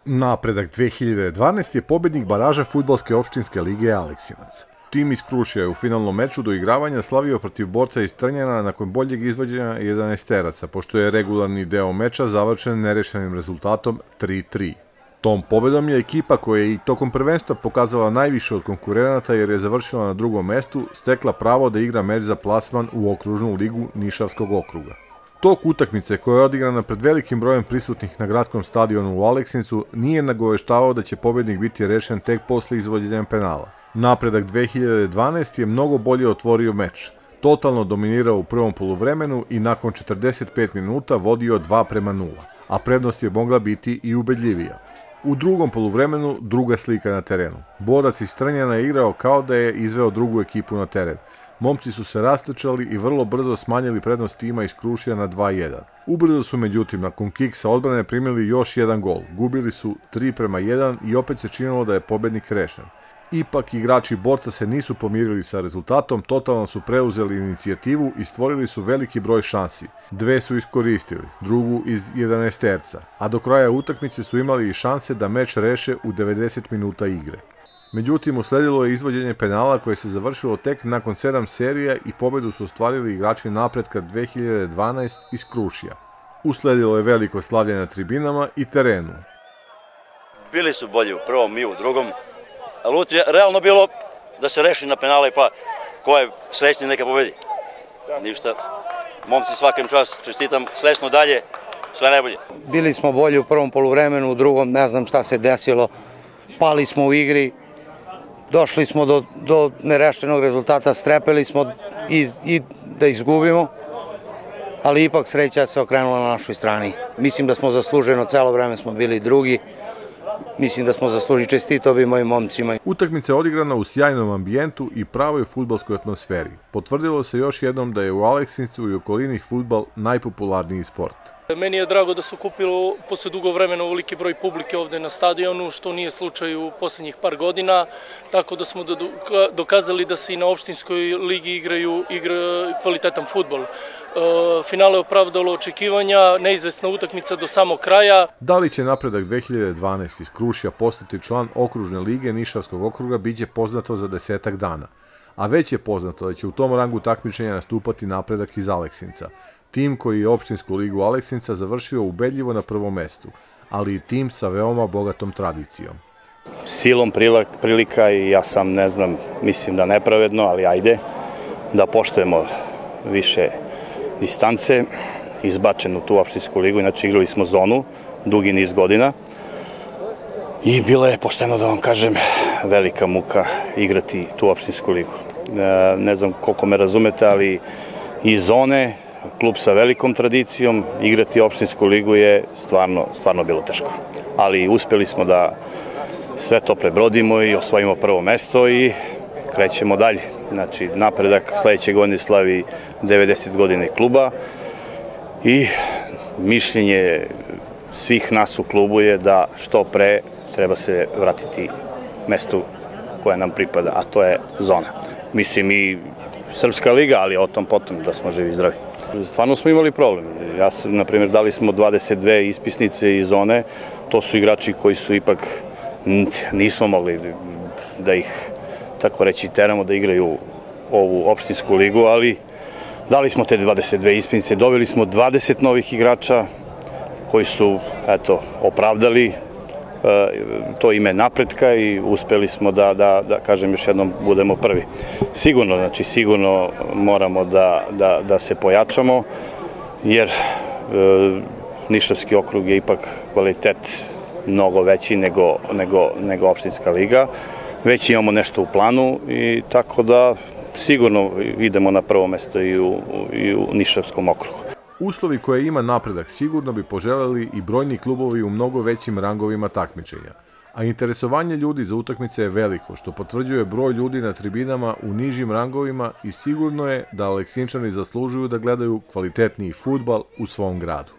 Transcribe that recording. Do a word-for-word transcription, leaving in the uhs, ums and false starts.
Napredak dve hiljade dvanaeste. je pobednik baraža fudbalske opštinske lige Aleksinac. Tim iz Krušja je u finalnom meču do igravanja slavio protiv borca iz Trnjana nakon boljeg izvođenja jedanaesteraca, pošto je regularni deo meča završen nerešenim rezultatom tri tri. Tom pobedom je ekipa koja je i tokom prvenstva pokazala najviše od konkurenata jer je završila na drugom mestu, stekla pravo da igra meč za plasman u okružnu ligu Nišavskog okruga. Tok utakmice koja je odigrana pred velikim brojem prisutnih na gradskom stadionu u Aleksincu nije nagoveštavao da će pobednik biti rešen tek posle izvođenja penala. Napredak dve hiljade dvanaeste. je mnogo bolje otvorio meč, totalno dominirao u prvom poluvremenu i nakon četrdeset pet minuta vodio dva prema nula, a prednost je mogla biti i ubedljivija. U drugom poluvremenu druga slika na terenu. Borac iz Trnjana je igrao kao da je izveo drugu ekipu na teren. Momci su se rastrčali i vrlo brzo smanjili prednost tima iz Krušja na dva jedan. Ubrzo su međutim nakon kiksa odbrane primili još jedan gol. Gubili su tri prema jedan i opet se činilo da je pobednik rešen. Ipak igrači borca se nisu pomirili sa rezultatom, totalno su preuzeli inicijativu i stvorili su veliki broj šansi. Dve su iskoristili, drugu iz jedanaesterca, a do kraja utakmice su imali i šanse da meč reše u devedeset minuta igre. Međutim, usledilo je izvođenje penala koje se završilo tek nakon sedam serija i pobedu su ostvarili igrači Napretka dve hiljade dvanaeste. iz Krušja. Usledilo je veliko slavlje na tribinama i terenu. Bili su bolji u prvom, mi u drugom, ali realno bilo da se reši na penale, pa ko je srećni neka pobedi. Ništa, momci svakim čas čestitam, srećno dalje, sve najbolje. Bili smo bolji u prvom poluvremenu, u drugom ne znam šta se desilo, pali smo u igri, došli smo do, do nerešenog rezultata, strepeli smo i, i da izgubimo, ali ipak sreća se okrenula na našoj strani. Mislim da smo zasluženo, celo vreme smo bili drugi, mislim da smo zaslužili, čestito bi mojim momcima. Utakmica je odigrana u sjajnom ambijentu i pravoj fudbalskoj atmosferi. Potvrdilo se još jednom da je u Aleksincu i okolini fudbal najpopularniji sport. Meni je drago da su kupilo posle dugo vremena ovoliki broj publike ovde na stadionu, što nije slučaj u poslednjih par godina, tako da smo dokazali da se i na opštinskoj ligi igraju kvalitetan fudbal. Finale je opravdalo očekivanja, neizvesna utakmica do samog kraja. Da li će Napredak dve hiljade dvanaeste. iz Krušja postati član okružne lige Nišavskog okruga biće poznato za desetak dana. A već je poznato da će u tom rangu takmičenja nastupati Napredak iz Aleksinca. Tim koji je opštinsku ligu Aleksinca završio ubedljivo na prvom mestu, ali i tim sa veoma bogatom tradicijom. Silom prilika i ja sam ne znam, mislim da nepravedno, ali ajde, da poštujemo više distance, izbačen u tu opštinsku ligu, inače igrali smo zonu dugi niz godina i bilo je, pošteno da vam kažem, velika muka igrati tu opštinsku ligu. Ne znam koliko me razumete, ali iz zone, klub sa velikom tradicijom, igrati opštinsku ligu je stvarno, stvarno bilo teško. Ali uspeli smo da sve to prebrodimo i osvojimo prvo mesto i krećemo dalje. Znači, Napredak sledeće godine slavi devedeset godina kluba i mišljenje svih nas u klubu je da što pre treba se vratiti mestu koje nam pripada, a to je zona. Mislim i Srpska liga, ali o tom potom da smo živi i zdravi. Stvarno smo imali problem. Ja sam, na primjer, dali smo dvadeset dve ispisnice iz zone, to su igrači koji su ipak, nismo mogli da ih, tako reći, teramo da igraju ovu opštinsku ligu, ali dali smo te dvadeset dve ispisnice, doveli smo dvadeset novih igrača koji su, eto, opravdali to ime Napretka i uspeli smo da, da, da kažem još jednom, budemo prvi. Sigurno, znači sigurno moramo da, da, da se pojačamo, jer e, Nišavski okrug je ipak kvalitet mnogo veći nego, nego, nego opštinska liga. Već imamo nešto u planu i tako da sigurno idemo na prvo mesto i u, i u Nišavskom okrugu. Uslovi koje ima Napredak sigurno bi poželeli i brojni klubovi u mnogo većim rangovima takmičenja, a interesovanje ljudi za utakmice je veliko, što potvrđuje broj ljudi na tribinama u nižim rangovima i sigurno je da Aleksinčani zaslužuju da gledaju kvalitetniji fudbal u svom gradu.